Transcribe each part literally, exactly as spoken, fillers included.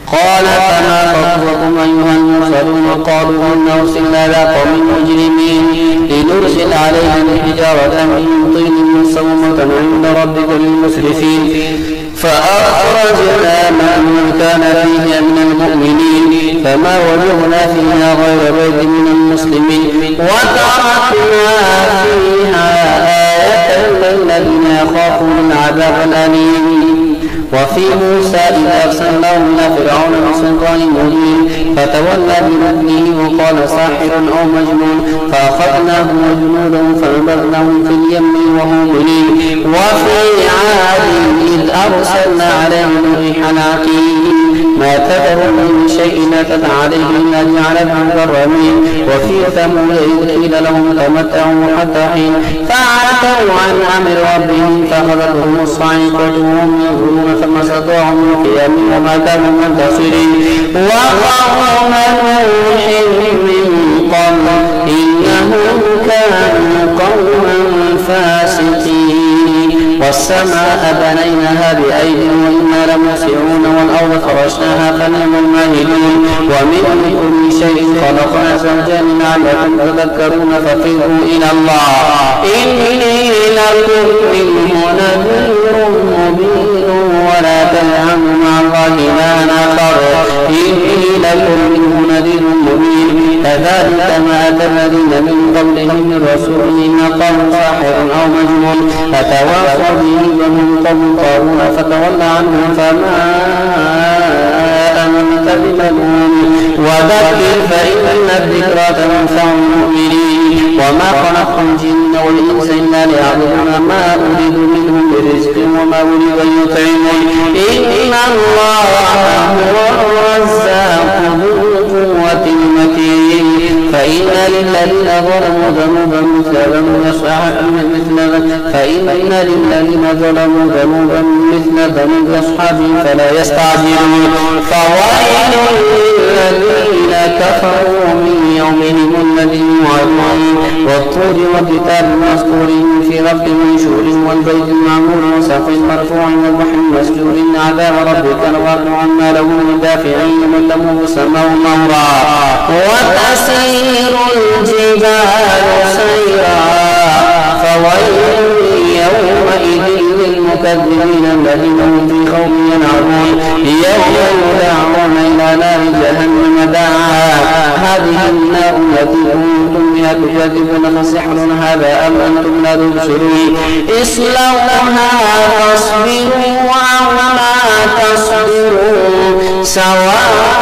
قال فما خطبكم أيها المرسلون قالوا إنا أرسلنا إلى قوم مجرمين لنرسل عليهم حجارة من طين مسومة عند ربك للمسرفين فأخرجنا من كان فيها من المؤمنين فما وجدنا فيها غير بيت من المسلمين وتركنا فيها آية للذين يخافون العذاب الأليم. وفي موسى إذ أرسلناه إلى فرعون بسلطان مبين فتولى بركنه وقال ساحر أو مجنون فأخذناه وجنوده فنبذناهم في اليم وهم مليم. وفي عاد إذ أرسلنا عليهم ريحا عقيم ما تذر من شيء أتت عليه إلا جعلته كالرميم. وفي ثمود إذ قيل لهم تمتعوا حتى حين فعتوا عن أمر ربهم فأخذتهم الصاعقة وهم ينظرون فما استطاعوا من قيام وما كانوا منتصرين. وقوم نوح من قبل إنهم كانوا قوما فاسقين. والسماء بنيناها بأيد وإنا لموسعون والأرض فرشناها فنعم الماهدون. ومن كل شيء خلقنا زوجين لعلكم تذكرون ففروا إلى الله إني لكم منه نذير مبين ولا تجعلوا مع الله إلها آخر إني لكم منه نذير مبين. كذلك ما أتى الذين من قبلهم من رسول إلا قالوا ساحر أو مجنون فتواصوا به وهم قوم طاغون فتولى عنهم فما أنت بملوم وذكر فإن الذكرى تنفع المؤمنين. وما خلقت الجن والإنس إلا ليعبدون ما أريد منهم برزق وما أريد أن يطعمون إن الله هو الرزاق ذو القوة المتين. فإن للذين ظلموا ذنوبا مثل فإن للذين ظلموا ذنوبا مثل ذنوب أصحابهم فلا يستعجلون. فويل للذين كفروا من يومهم الذي يوعدون والطور والكتاب المسطور في رفق منشور والبيت المعمور وسقف مرفوع والبحر مسجور إن عذاب ربك لواقع ما له من دافع من له السماء مورا وتسير الجبال سيرا فويل يومئذ للمكذبين الذين هم في خوف يلعبون يوم يدعون إلى نار جهنم دعا هذه النار التي كنتم بها تكذبون فسحر هذا أم أنتم لا تبصرون اصلوها فاصبروا أو لا تصبروا سواء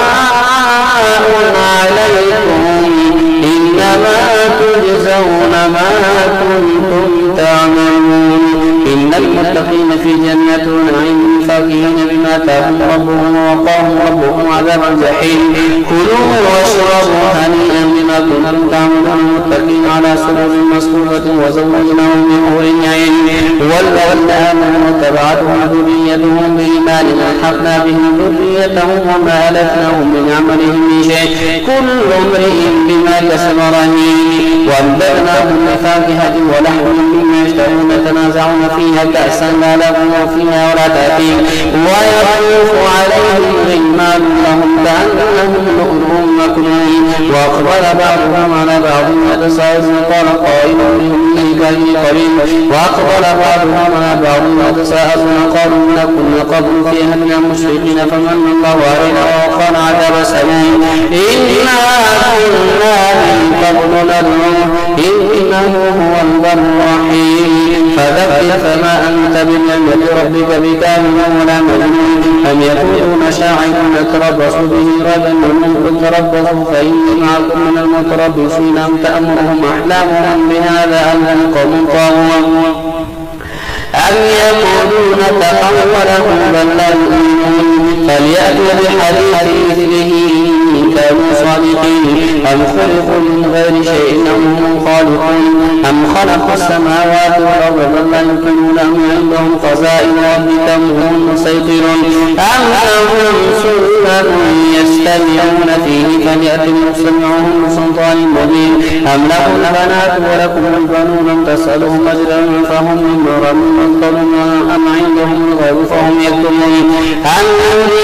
عليكم إنما تجزون ما كنتم تعملون. إن المتقين في جنات ونعيم فاكهين بما آتاهم ربهم ووقاهم ربهم عذاب الجحيم. كلوا واشربوا هنيئا بما كنتم تعملون المتقين على سرر مصفوفة وزوجناهم بحور عين. والذين آمنوا واتبعتهم ذريتهم بإيمان ألحقنا بهم ذريتهم وما ألتناهم من عملهم من شيء كل امرئ بما كسب رهين. وأنبأناهم بفاكهة ولحم مما يشتهون يتنازعون فيها كأسا لا لغو فيها ولا تأثيم ويطوف عليهم غلمان لهم كأنهم لؤلؤ مكنون. وأقبل بعضهم على بعض يتساءلون قال قائل منهم إني قريب وأقبل بعضهم على بعض يتساءلون قالوا إنا كنا قبل في أهلنا مشركين فمن الله علينا ووقانا عذاب سموم إنا كنا من قبل ندعوه إنه هو البر الرحيم. فذكر فما أنت بنعمة ربك بكامل ولا مجنون أم يقولون شاعر نتربص به ريبا منكم تربصوا فإن معكم من المتربصين أم تأمرهم أحلامهم بهذا أم هم قوم طاغون أم يقولون تقوله بل لا يؤمنون فليأتوا بحديث مثله إن كانوا صادقين. أم خلقوا من غير شيء أم هم خالقون أم خلقوا السماوات والأرض بل لا يمكنون أم عندهم خزائن ربك أم هم مسيطرون أم لهم سلم يستمعون فيه فليأتوا مستمعهم بسلطان مبين. أم لهم البنات ولكم البنون أم تسألهم أجرا فهم من مغرم مثقلون أم عندهم الغيب فهم يكتمون أم يريدون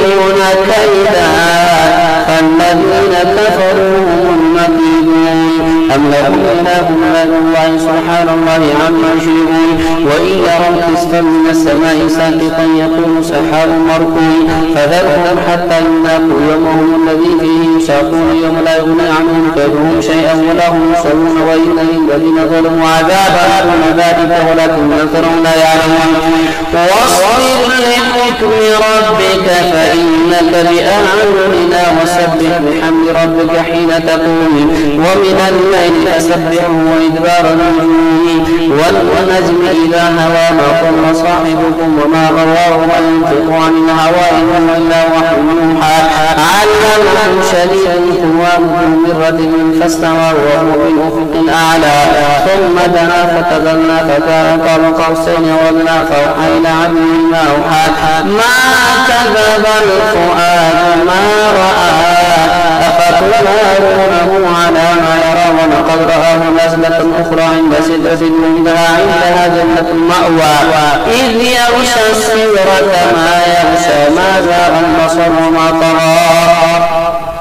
يريدون كيدا فالذين كفروا هم المكيدون. أم لهم إله غير الله سبحان الله عما يشركون. وإن يروا كسفا من السماء ساقطا يقول سحاب مركوم فذرهم حتى يلاقوا يومهم الذي فيه يساقون يوم لا يغني عنهم كيدهم شيئا ولا هم ينصرون. وإن للذين ظلموا عذابا دون ذلك ولكن أكثرهم لا يعلمون. واصبر لحكم ربك فإنك بأعيننا وسبح بحمد ربك حين تقوم ومن الليل فسبحه وإدبار النجوم والنجم إذا هوى ما ضل صاحبكم وما غوى وما ينطق عن الهوى إن هو إلا وحي يوحى علمه شديد القوى ذو مرة فاستوى وهو بالأفق الأعلى ثم دنا فتدلى فكان قاب قوسين وادنى فأوحى إلى عبده ما أوحى ما كذب الفؤاد ما رأى أفتمارونه على ما يرى ولقد رآه نزلة أخرى عند سدرة المنتهى عندها جنة المأوى إذ يغشى السدرة ما يغشى ما زاغ البصر وما طغى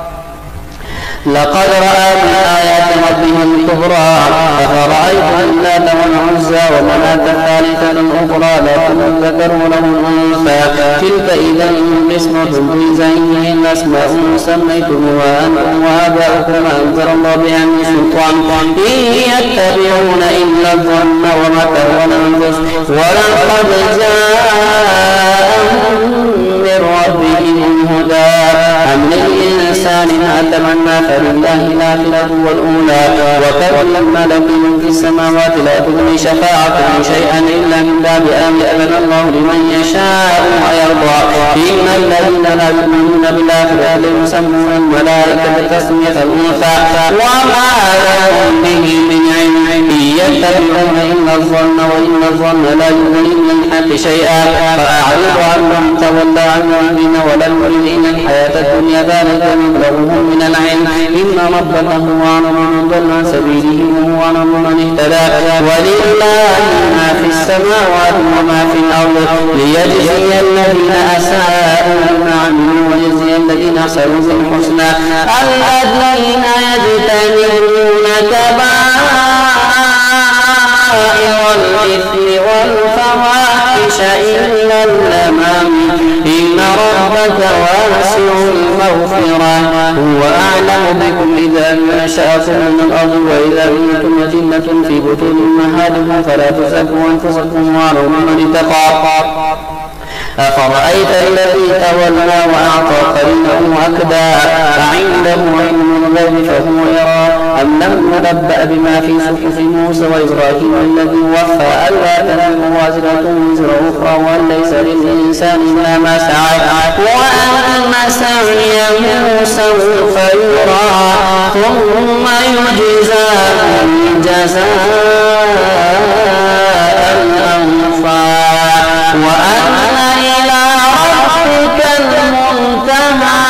لقد رأى من آيات ربه الكبرى أفرأيتم اللات والعزى ومناة الثالثة الأخرى لا الذكر وله الأنثى تلك إذا قسمة ضيزى إن أسماء سميتموها أنتم وآباؤكم ما أنزل الله بها من سلطان إن يتبعون إلا الظن وما تهوى الأنفس ولقد جاءهم من ربهم الهدى أم للإنسان ما تمنى فلله الآخرة والأولى وكم ملك في السماوات لا تغني شفاعتهم شيئا إلا من باب أن يأذن الله لمن يشاء ويرضى إن الذين لا يؤمنون بالآخرة يسمون الملائكة تسمية الأنثى وما لهم به من علم إن يتبعون إلا الظن وإن الظن لا يغني من الحق شيئا فأعرض عنهم تولى عنهم بين ولم يرد الحياة الدنيا ذلك مبلغهم من العلم إن ربك هو أعلم من ضل عن سبيله وهو أعلم من اهتدى ولله ما في السماوات وما في الأرض ليجزي الذين أساءوا بما عملوا ويجزي الذين أحسنوا بالحسنى الذين يجتنبون كبائر الإثم والفواحش إلا اللمم إن ربك واسع المغفرة هو أعلم بكم إذا نشأكم من الأرض وإذا كنتم أجنة في بطون أمهاتكم فلا تزكوا أنفسكم وأعلموا من اتقى أفرأيت الذي تولى وأعطى قرينه أكدا أعنده علم الغيب فهو يرى أم لم ينبأ بما في صحف موسى وإبراهيم الذي وفى ألا تزر وازرة وزر أخرى وأن ليس للإنسان إلا ما سعى وأن سعيه سوف يرى ثم يجزاه الجزاء الأوفى وأن إلى ربك المنتهى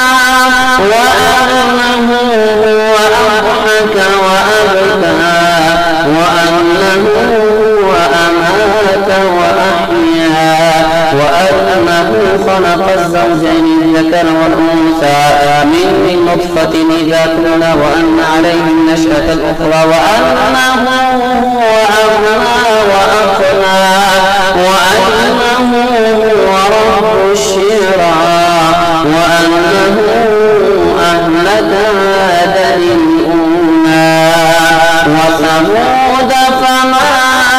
وأنه هو أضحك وأبكى وأنه هو أمات وأحيا وأنه خلق الزوجين الذكر والأنثى من نطفة إذا تمنى وأن عليه النشأة الأخرى وأنه هو أغنى وأقنى وأنه هو رب الشعرى وأنه أهلك عادا الأولى وثمود فما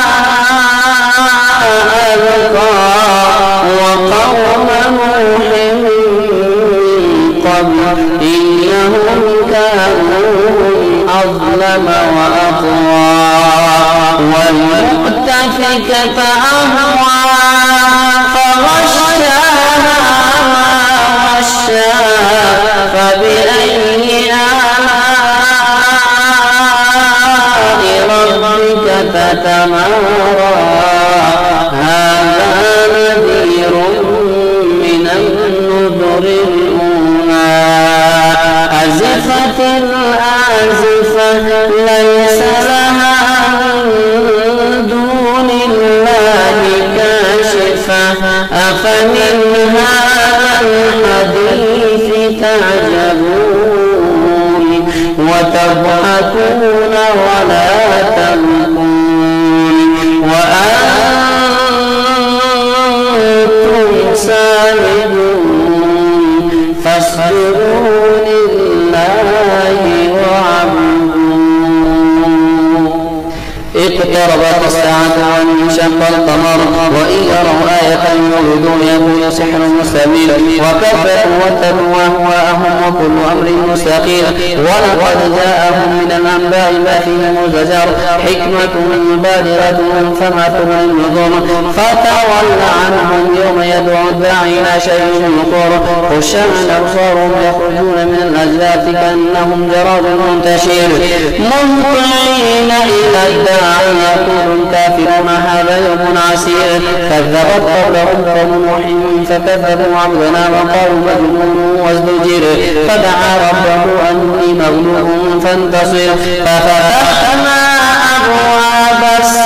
أبقى وقوم نوح قبل إنهم كانوا أظلم وأطغى والمؤتفكة أهوى فغشاها ما غشى فبأي آلاء ربك تتمارى هذا نذير من النذر الأولى أزفت الآزفة ليس لها من دون الله تعجبون وتضحكون ولا تبكون وأنتم سامدون فاسجدوا لله واعبدوا. اقتربت الساعة وانشق القمر وإن يروا آية يعرضون يقول سحر مستمر وكذبوا واتبعوا أهواءهم وكل أمر مستقيم ولقد جاءهم من الأنباء ما فيه مزدجر حكمة بالغة فما تغني النذر فتول عنهم يوم يدعو الداعي إلى شيء نكور خشعا أبصارهم يخرجون من الأجداث كأنهم جراد منتشر مهطعين إلى الداعي يقول الكافرون هذا يوم عسير كذبت قبلهم قوم نوح فكذبوا عبدنا وقالوا مجنون وازدجر فدعا ربه أني مغلوب فانتصر ففتحنا أبواب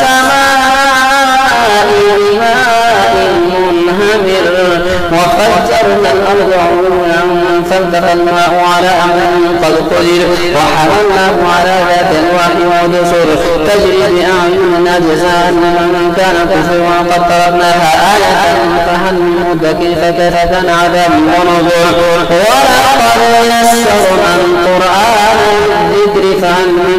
السماء بماء منهمر وفجرنا الأرض عيونا فالتقى الماء على أمر قد قدر وحملناه على ذات ألواح ودسر تجري بأعيننا جزاء لمن كان كفر وقد تركناها آية فهل من مدكر فكيف كان عذاب ونذر ولقد يسرنا القرآن للذكر فهل من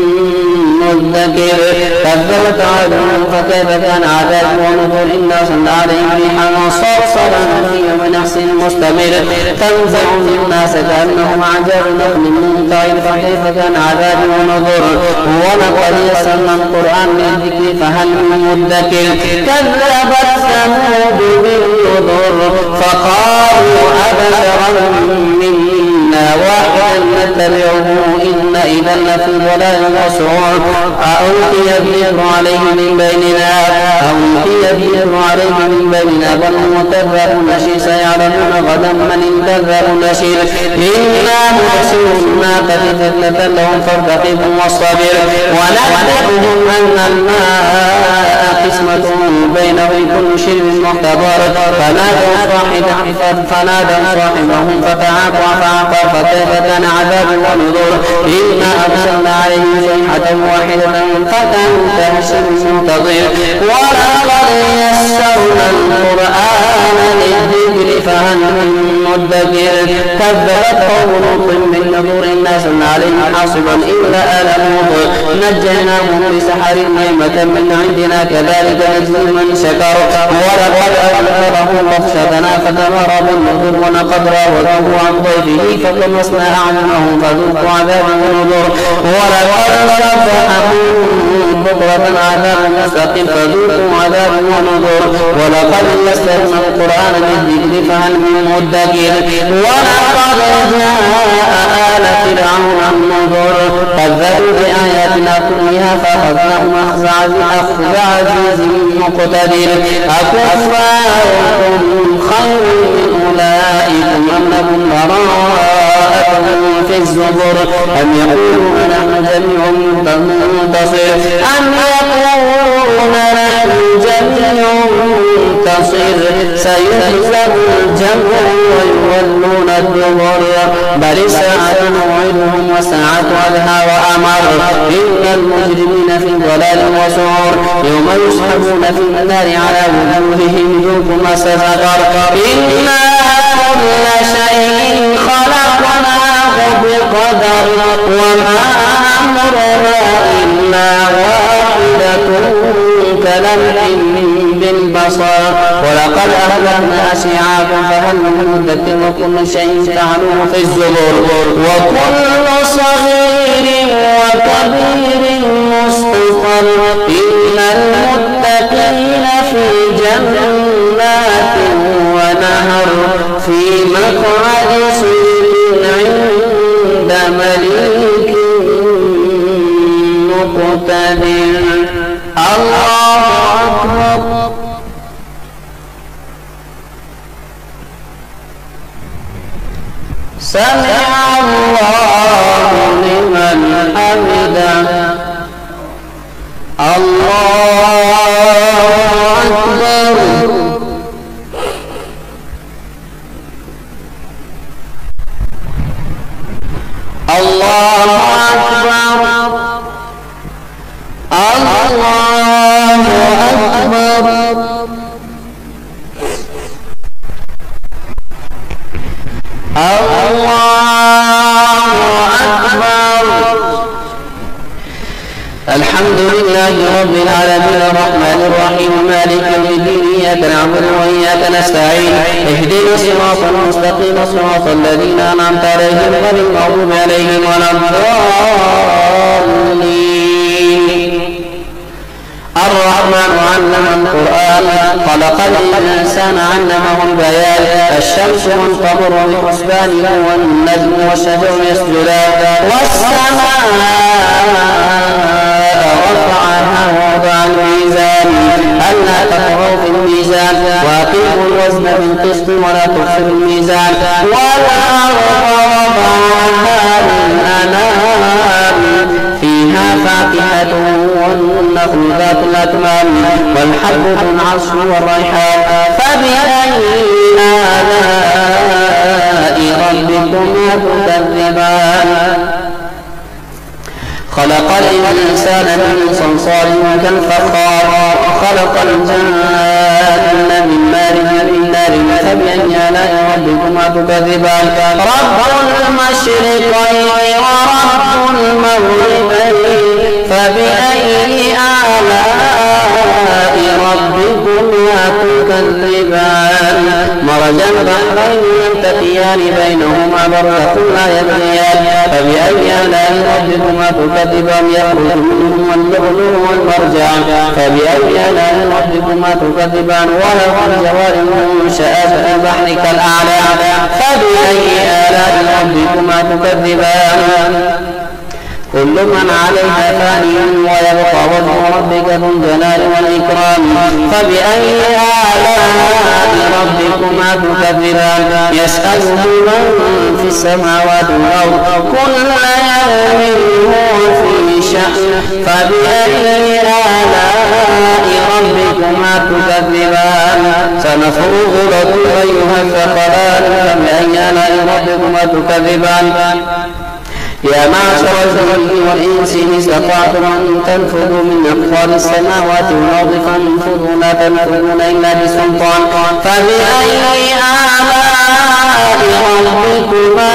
مدكر كذبت عاد فكيف كان عذاب ونذر إنا أرسلنا عليهم ريحا صرصرا في يوم نحس مستمر تنزع الناس كأنهم أعجاز نخل منقعر فكيف كان عذاب ونذر ولقد يسرنا القرآن للذكر فهل من مدكر كذبت ثمود بالنذر فقالوا أبشرا منا واحدا نتبعه إن إذا لفي ضلال وسعور ألقي الذكر عليه من بيننا ألقي الذكر عليه من بيننا بل هو كذاب نشير سيعلمون غدا من الكذاب النشير إنا مرسل الناقة فتنة لهم فارتقبوا واصطبر ونبئهم أن الماء قسمة بينهم كل شرب محتضر فنادوا صاحبهم فنادوا صاحبهم فتعاقوا فعقر فكيف كان عذاب ونذر إنا أرسلنا عليهم صيحة واحدة فكانوا كهشيم المنتظر ولقد يسرنا القرآن للذكر فهل من مدكر كذبت قوم لوط بالنذر إنا أرسلنا عليهم حاصبا إلا آل لوط نجيناهم بسحر نعمة من عندنا كذلك نجزي من شكر ولقد أبلغهم بطشتنا فتمارى بالنذر ولقد راودوه عن ضيفه فطمسنا أعينهم فذوقوا عذاب ونذر ولقد صبحهم بكرة عذاب مستقيم فذوقوا عذاب ونذر ولقد يسرنا القرآن للذكر فهل من مدكر ولقد جاء آل فرعون النذر كذبوا بآياتنا كلها فأخذناهم أخذ عزيز مقتدر أكفاركم خير من أولئكم أم لهم براءة في الزبر أم يقولون نحن جميع منتصر أم يقولون نحن جميع منتصر سيهزم الجمع ويولون الدبر بل الساعة موعدهم والساعة أدهى وأمر إن المجرمين في ضلال وسعور يوم يسحبون في النار على وجوههم ذوقوا مس سقر إنا كل شيء خلقناه بقدر وما أمرنا إلا واحدة كلمح بالبصر ولقد أهلكنا أشياعكم فهل من مدكر وكل شيء فعلوه في الزبر وكل صغير وكبير مستقر إن المتقين في جنات ونهر في مقعد صدق عند مليك مقتدر. الله أكبر. سمع الله لمن حمده. الله أكبر. الله أكبر الله أكبر الله أكبر. الحمد لله رب العالمين الرحمن الرحيم مالك يوم الدين إياك نعبد وإياك نستعين اهدنا الصراط المستقيم صراط الذين أنعمت عليهم غير المغضوب عليهم ولا الضالين. الرحمن علم القرآن خلق الإنسان علمه البيان الشمس والقمر بحسبان والنجم والشجر يسجدان والسماء رفعها ووضع الميزان ألا تطغوا في الميزان وأقيموا الوزن بالقسط ولا تخسروا الميزان والأرض وضعها للأنام فيها فاكهة والنخل ذات الأكمام والحب ذو العصف والريحان فبأي آلاء ربكما تكذبان. خلق الإنسان من صلصال كالفخار وخلق الجن من مارج من نار فبأي آلاء ربكما تكذبان. رب المشرقين ورب المغربين فبأي آلاء ربكما تكذبان. مرج البحرين يلتقيان بينهما برزخ لا يبغيان فبأي آلاء ربكما تكذبان. يخرج منهما اللؤلؤ والمرجان فبأي آلاء ربكما تكذبان. وله الجوار المنشآت في البحر كالأعلام فبأي آلاء ربكما تكذبان. كل من عليها فان ويبقى وجه ربك ذو الجلال والإكرام فبأي آلاء ربكما تكذبان. يسأله من في السماوات والأرض كل يوم هو في شأن فبأي آلاء ربكما تكذبان. سنفرغ لكم أيها الثقلان فبأي آلاء ربكما تكذبان. يا معشر الجن والإنس إن استطعتم أن تنفذوا من أقطار السماوات والأرض فانفذوا لا تنفذون إلا بسلطان فبأي آلاء ربكما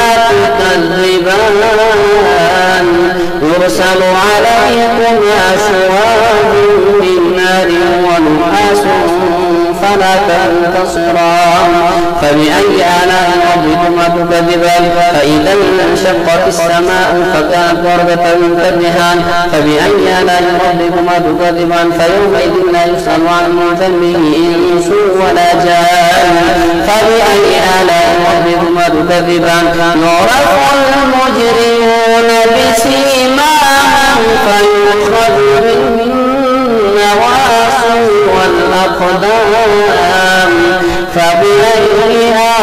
تكذبان. يرسل عليكم أشواظ من نار ونحاس فلا تنتصران فبأي آلاء ربكما تكذبان. فإذا انشقت السماء فكانت وردة كالدهان فبأي آلاء ربكما تكذبان. فيومئذ لا يسأل عن ذنبه إنس ولا جان فبأي آلاء ربكما تكذبان. يعرف المجرمون بسيماهم فيؤخذ بالنواصي والأقدام فبأي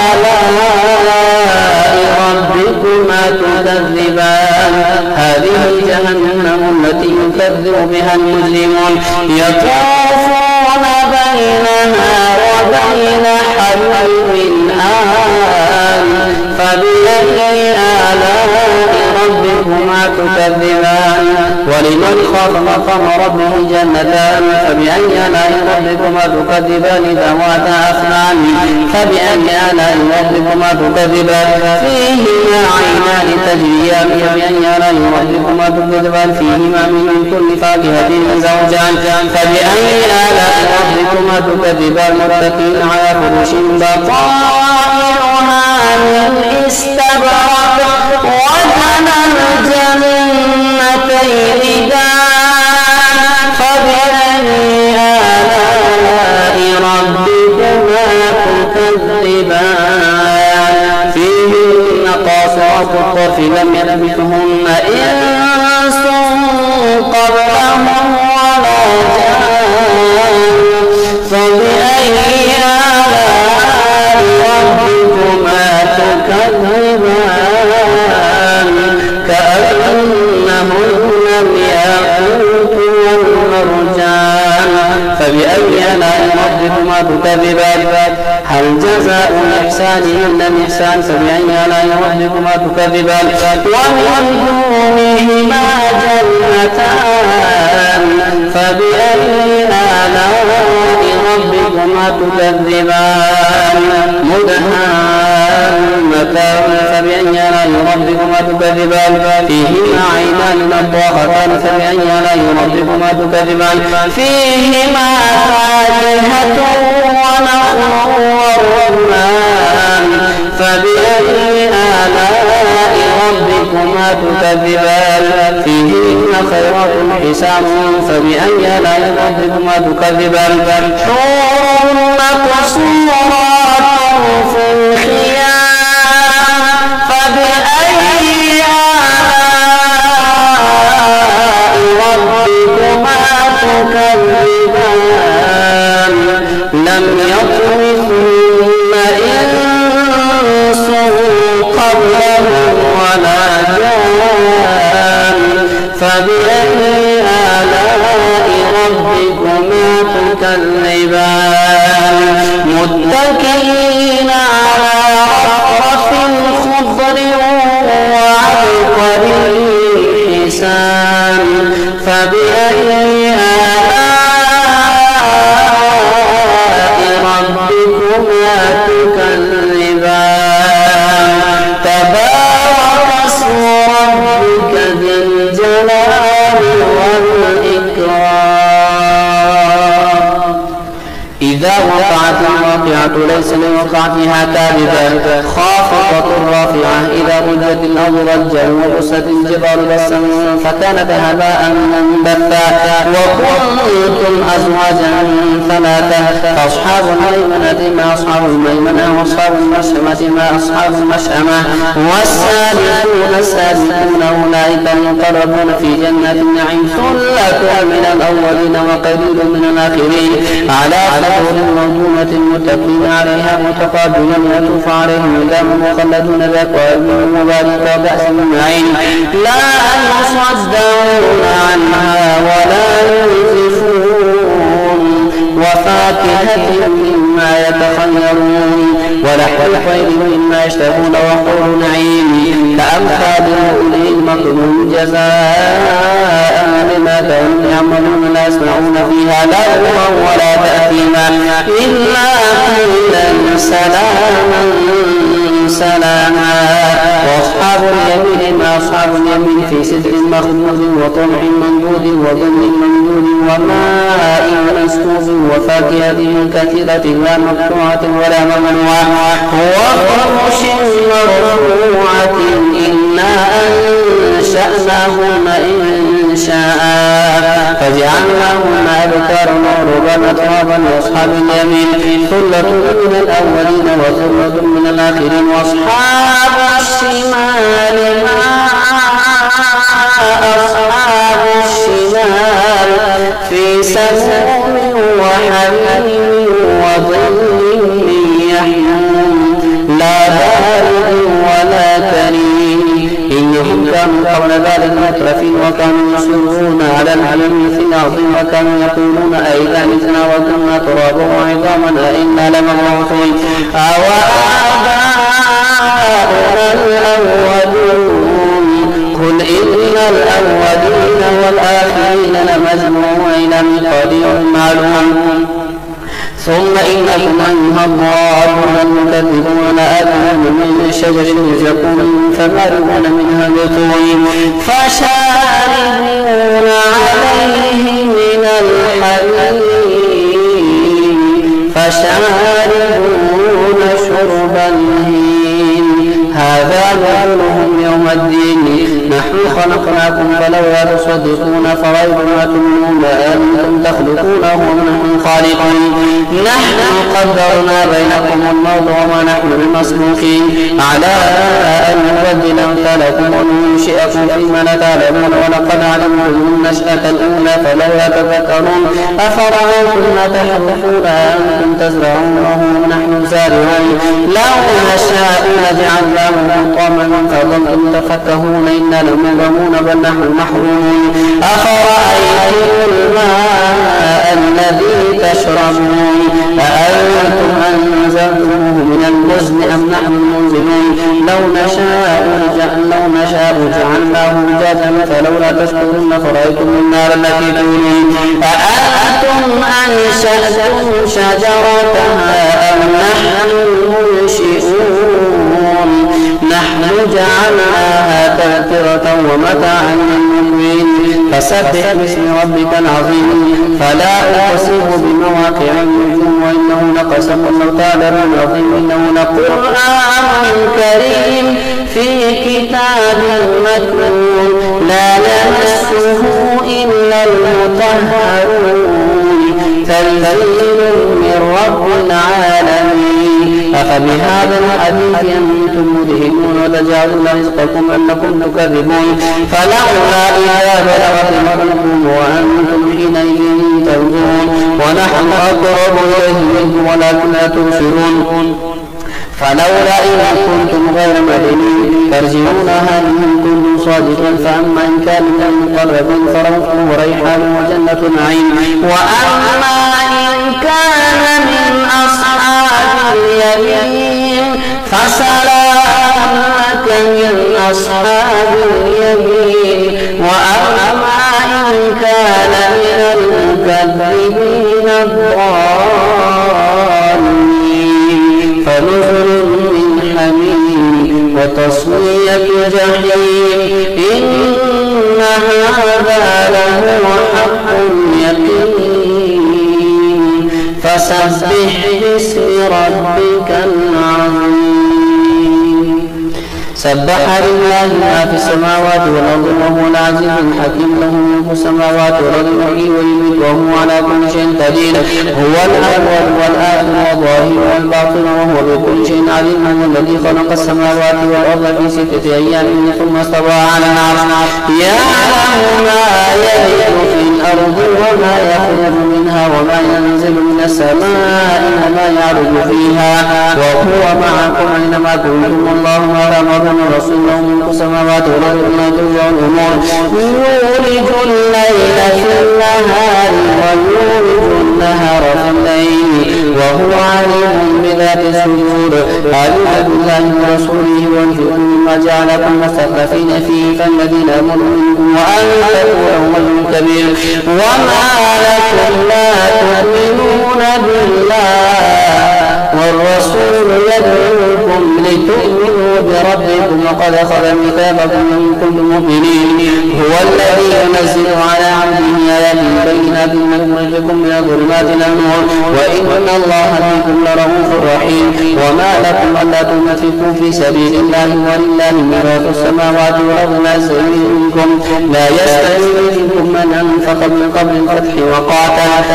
آلاء ربكما تكذبان. هذه جهنم التي يكذب بها المجرمون يطوفون بينها وبين حميم آن فبأي آلاء ربكما تكذبان. ولمن خاف مقام ربه جنتان فبأي آلاء ربكما تكذبان. ذواتا أفنان فبأي آلاء ربكما تكذبان. فيهما عينان تجريان فبأي آلاء ربكما تكذبان. فيهما من كل فاكهة زوجان فبأي آلاء ربكما تكذبان. متكئين على فرش بطائنها من استبرق وجنى الجنتين دان فبأي آلاء ربكما تكذبان. فيهن قاصرات الطرف لم يلبثهن إنس قبلهم ولا جان فبأي آلاء ربكما تكذبان. كأنهن الياقوت والمرجان فبأي آلاء ربكما تكذبان هل جزاء الإحسان إلا الإحسان فبأي آلاء ربكما تكذبان ومن دونهما جنتان فبأي آلاء ربكما تكذبان مدهامتان فبأي آلاء ربكما تكذبان فيهما عينان نضاختان فبأي آلاء ربكما تكذبان فيهما فاكهة ونخل ورمان فبأي آلاء ربكما تكذبان فيهن خيرات حسان فبأي آلاء ربكما تكذبان حور مقصورات في الخيام فبأي آلاء ربكما تكذبان لم يطمثهن إنس قبلهم ولا جان فبأي آلاء ربكما تكذبان متكئين على رفرف خضر وعبقري حسان فبأي آلاء ربكما تكذبان تبارك اسم ربك ذي الجلال والإكرام إذا وقعت الواقعة ليس لوقعتها كاذبة خافضة رافعة إذا رجت الأرض رجا وبست الجبال بسا فكانت هباء منبثا وكنتم أزواجا ثلاثة فأصحاب الميمنة ما أصحاب الميمنة وأصحاب المشأمة ما أصحاب المشأمة والسابقون السابقون أولئك المقربون في جنات النعيم ثلة من الأولين وقليل من الآخرين على موضوعة متكئين عليها متقابلين يطوف عليهم ولدان مخلدون بأكواب مباركة وكأس من معين لا يصدعون عنها ولا ينزفون وفاكهة مما يتخيرون ولحم الطير مما يشتهون وحور نعيم كأمثال لؤلؤ المكنون جزاء بما كانوا يعملون لا يسمعون فيها لغوا ولا تأثيما إلا قيلا سلاما سلاما وأصحاب اليمين ما أصحاب اليمين في سدر مخضود وطلع منضود وظل ممدود وماء مسكوب وفاكهة كثيرة لا مقطوعة ولا ممنوعة وفرش مرفوعة إنا أنشأناهن إن شاء فجعلناهن أبكارا عربا أترابا لأصحاب اليمين ثلة من الأولين وثلة من الآخرين وأصحاب الشمال ما أصحاب الشمال في سموم وحميم وظل من يحموم لا بارد ولا كريم إنهم كانوا قبل ذلك مترفين وكانوا يصرون على العلم في الأرض وكانوا يقولون أئذا متنا وكنا ترابا وعظاما أئنا لمبعوثون أوآباؤنا الأولون قل إن الأولين والآخرين لمجموعون لميقات يوم معلوم ثم إنكم أيها الضالون المكذبون لآكلون من شجر زقوم فمالئون منها البطون فشاربون عليه من الحميم فشاربون شرب الهيم هذا نزلهم يوم الدين نحن خلقناكم فلولا تصدقون فرأيتم ما تمنون أنتم تخلقونه ونحن خالقون نحن قدرنا بينكم الموت وما نحن بمسبوقين على أن نبدل أمثالكم وننشئكم فيما لا تعلمون ولقد علمتم النشأة الأولى فلولا تذكرون أفرأيتم ما تحرثون أنتم تزرعونه ونحن زارعون لو نشاء لجعلناه حطاما فظلتم تفكهون إنا مغرمون بل نحن محرومون أفرأيتم الماء الذي تشربون أأنتم أنزلتموه من المزن أم نحن المنزلون لو نشاء لو نشاء جعلناه أجاجا فلولا تشكرون فرأيتم النار التي تورون أأنتم أنشأتم شجرتها أم نحن المنشئون نحن جعلناها تذكرة ومتاعا للمقوين فسبح باسم ربك العظيم فلا أقسم بمواقع النجوم وإنه لقسم لو تعلمون عظيم إنه لقرآن كريم في كتاب مكنون لا يمسه إلا المطهرون تنزيل من رب العالمين أفبهذا الحديث أنتم مدهنون وتجعلون رزقكم أنكم تكذبون فلولا إذا بلغت الحلقوم وأنتم حينئذ تنظرون ونحن أقرب إليه منكم ولكن لا تبصرون فلولا إن كنتم غير مدينين ترجعونها إن كنتم صادقين فأما إن كان من المقربين فروح وريحان وجنة نعيم وأما إن كان من أصحاب اليمين فسلام لك من أصحاب اليمين وأما إن كان من المكذبين الضالين فنزل من حميم وتصلية جحيم إن هذا لهو حق اليقين فسبح باسم ربك العظيم سبح لله ما في السماوات والأرض وهو العزيز الحكيم له ملك السماوات والأرض يحيي ويميت وهو على كل شيء قدير هو الأول والآخر والظاهر والباطن وهو بكل شيء عليم هو الذي خلق السماوات والأرض في ستة أيام ثم استوى على العرش يعلم ما يلج في الأرض وما يخرج منها وما ينزل من السماء وما يعرج فيها وهو معكم أينما كنتم والله ما ورسوله ملك السماوات والأرض ما ترجع الأمور يولج الليل في النهار ويولج النهار في الليل وهو عليم بذات الصدور آمنوا بالله ورسوله وانفقوا مما جعلكم مستخلفين فيه فالذين آمنوا منكم وأنفقوا لهم أجر كبير وما لكم لا تؤمنون بالله والرسول يدعوكم لتؤمنوا بربكم وقد أخذ ميثاقكم إن كنتم مؤمنين هو الذي ينزل على عبده آيات بينات يخرجكم من الظلمات إلى النور وإن الله بكم لرؤوف رحيم وما لكم ألا تنفقوا في سبيل الله ولله ميراث السماوات والأرض لا يستوي منكم لا يستوي منكم من أنفق من قبل الفتح وقاتل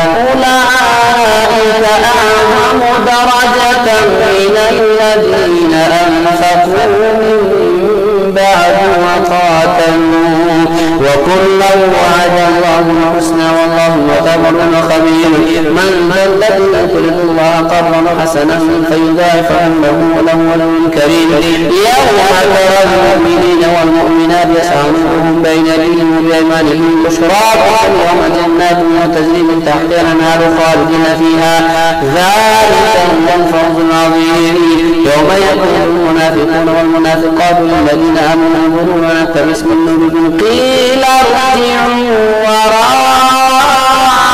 أولئك أعظم درجة من الذين أنفقوا من بعد وقاتلوا وكلا وعد الله الحسنى والله وتمر خبير من ذا الذي يقرض الله قرضا حسنا فيضاعفه له وله أجر كريم يوم ترى المؤمنين والمؤمنات يسعى نورهم بين أيديهم وبأيمانهم بشراكم يوم جنات وتجري من تحتها الأنهار خالدين فيها ذلك هو الفوز العظيم يوم يقول المنافقون والمنافقات للذين آمنوا انظرونا نقتبس من نوركم قيل ارجعوا وراءكم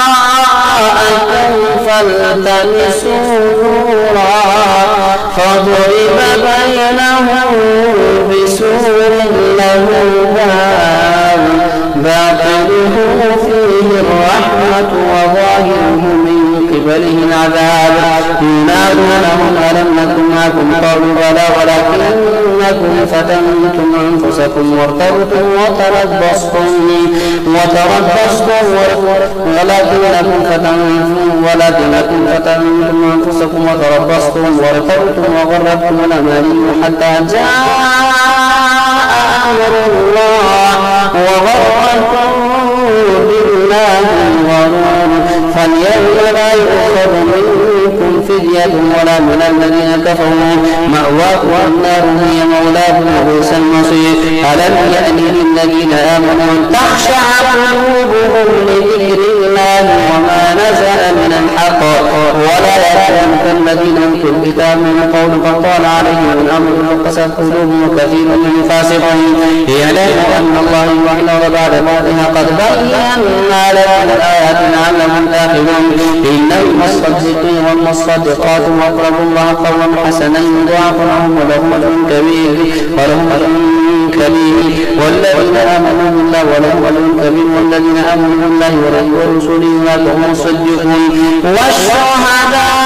فالتمسوا نورا فضرب بينهم بسور له باب باطنه فيه الرحمة وظاهره من قبله العذاب ينادونهم ألم نكن معكم قالوا بلى ولكنكم فتنتم أنفسكم وارتبتم وتربصتم وتربصتم ولكنكم فتنتم ولكنكم فتنتم أنفسكم وتربصتم وارتبتم وغرتكم الأماني حتى جاء أمر الله وغركم بالله الغرور فاليوم لا يؤخذ منكم فدية ولا من الذين كفروا مأواكم النار هي مولاكم وبئس المصير. ألم يأن للذين آمنوا أن تخشع قلوبهم لذكر الله وما نزل من الحق ولا يكونوا كالذين أوتوا الكتاب من قبل فطال عليهم الأمر فقست قلوبهم وكثير منهم فاسقون. اعلموا أن الله يحيي بعد موتها قد بينا لكم الآيات لعلكم تعقلون. إن المصدقين والمصدقات أقرضوا الله قرضا حسنا يضاعف لهم ولهم أجر كبير ولهم أجر كبير والذين آمنوا بالله ولهم أجر كبير والذين آمنوا بالله ورسوله أولئك هم الصديقون والشهداء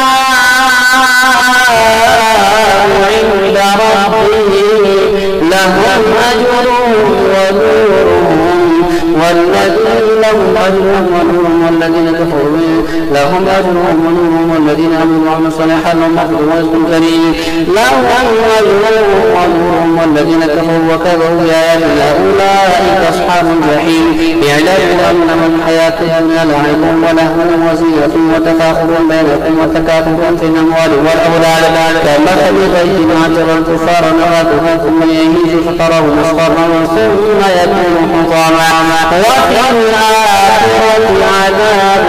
عند ربهم لهم أجرهم ونورهم والذين لهم أجرهم ونورهم والذين كفروا لهم أجرهم ونورهم والذين آمنوا وعملوا الصالحات لهم مغفرة ورزق كريم لهم أجرهم ونورهم والذين كفروا وكذبوا بآياتنا أولئك أصحاب الجحيم. اعلموا أنما الحياة الدنيا لعب ولهو وزينة وتفاخر بينكم وتكاثر في الأموال والأولاد كمثل غيث أعجب الكفار نباته ثم يهيج فتراه مصفرا ثم يكون حطاما وفي الآخرة عذاب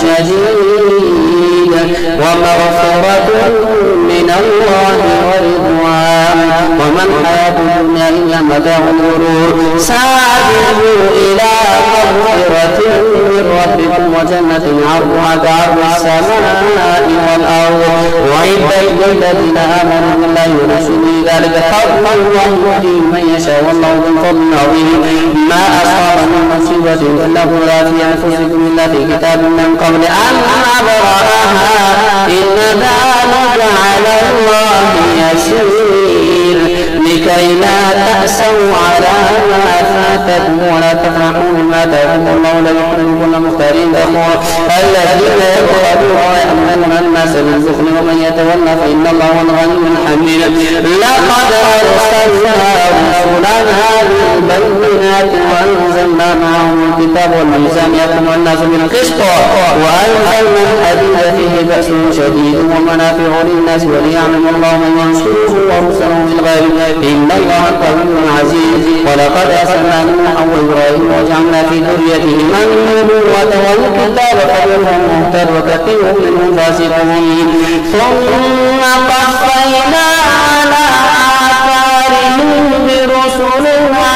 شديد ومغفرة من الله ورضوان وما الحياة الدنيا إلا متاع الغرور. سارعوا إلى مغفرة من ربكم وجنة عرضها كعرض السماء والأرض وعدت للذين آمنوا بالله ورسوله ذلك فضل الله يؤتيه من يشاء والله ذو الفضل العظيم. ما أصاب من مصيبة إلا لا في أنفسكم إلا في كتاب من قبل أن نبرأها إن ذلك على الله يسير لكي لا تأسوا على ما فاتكم ولا تفرحوا بما آتاكم الله لا يحب كل مختار فخور. الذين يبخلون ويأمنون الناس بالبخل ومن يتولى فإن الله هو الغني الحميد. لقد أرسلنا رسلنا بالبينات وأنزلنا معهم الكتاب والميزان يقوم الناس بالقسط وأنزلنا الحديد فيه بأس شديد ومنافع للناس وليعلم الله من ينصره ورسله بالغيب إن الله قوي عزيز. ولقد أرسلنا نوحا وإبراهيم وجعلنا في ذريتهما النبوة والكتاب فمنهم مهتد وكثير منهم فاسقون. ثم قفينا على آثارهم برسلنا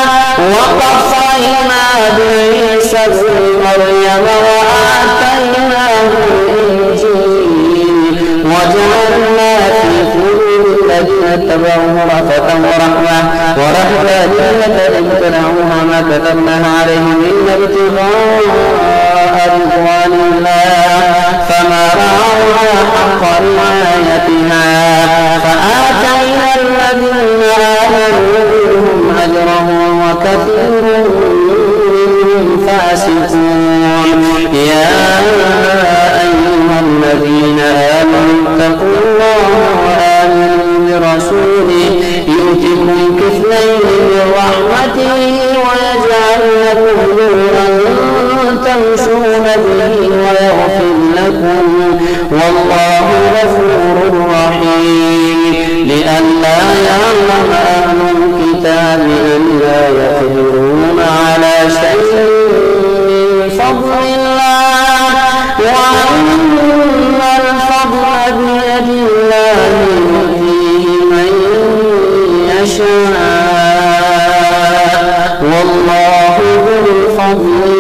وقفينا بعيسى ابن مريم وآتيناه الإنجيل وجعلنا في قلوب الذين اتبعوه رأفة ورحمة ورهبانية ابتدعوها ما كتبناها عليهم إلا ابتغاء رضوان الله فما رعوها حق رعايتها فآتينا الذين آمنوا منهم أجرهم وكثير منهم فاسقون. يا أيها الذين آمنوا اتقوا الله وآمنوا برسوله يؤتكم كفلين من رحمته ويجعل لكم نورا تمشون به ويغفر لكم والله غفور رحيم. لئلا يعلم أهل الكتاب أن لا يقدرون على شيء من فضل الله وأن الفضل بيد الله يؤتيه من يشاء والله ذو الفضل